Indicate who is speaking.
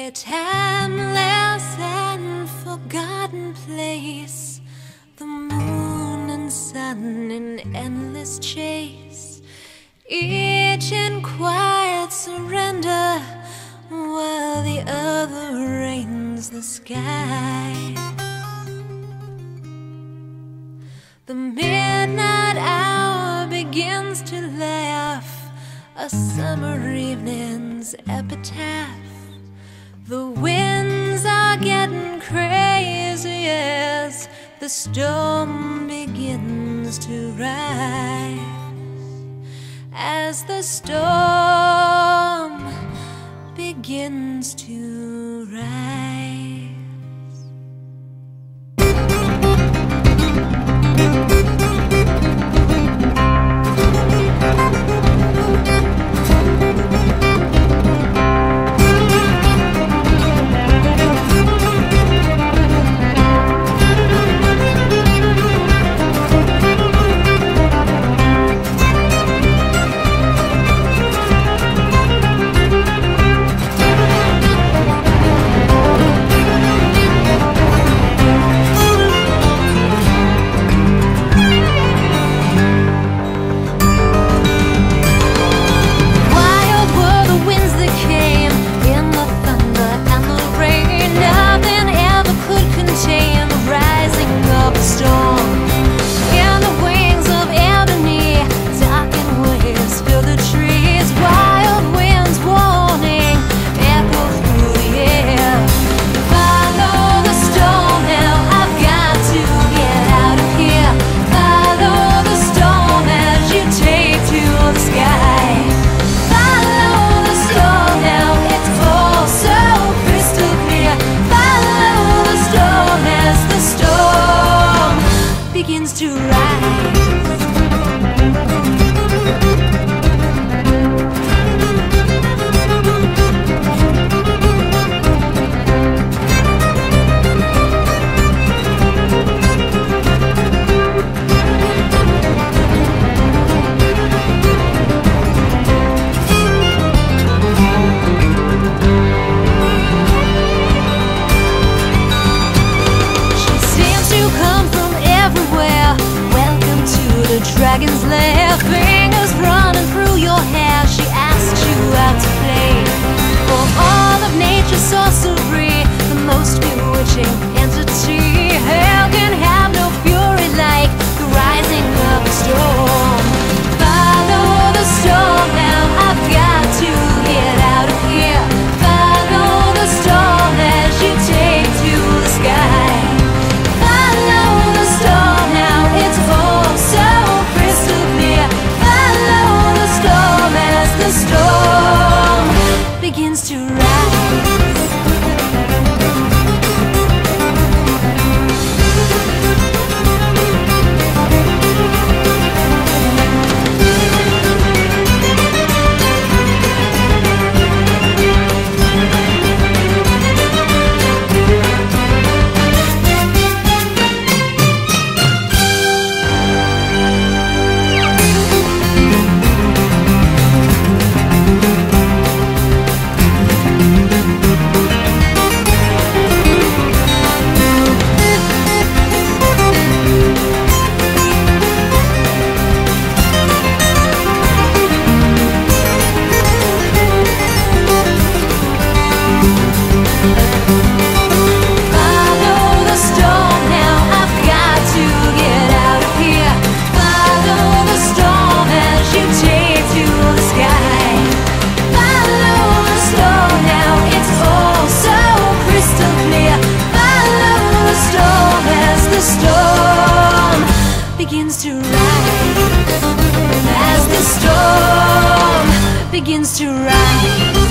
Speaker 1: a timeless and forgotten place, the moon and sun in endless chase, each in quiet surrender, while the other reigns the sky. The midnight hour begins to laugh, a summer evening's epitaph. The winds are getting crazy as the storm begins to rise. As the storm begins to rise. Begins to rise. Dragon's lair, fingers running through your hair. She asks you out to play. For all of nature's sorcery, the most bewitching entity. Hell can have no fury like the rising of a storm. Follow the storm now, I've got to get out of here. Follow the storm as you take to the sky. Follow the storm now, it's all so begins to rise. Begins to rise as the storm begins to rise.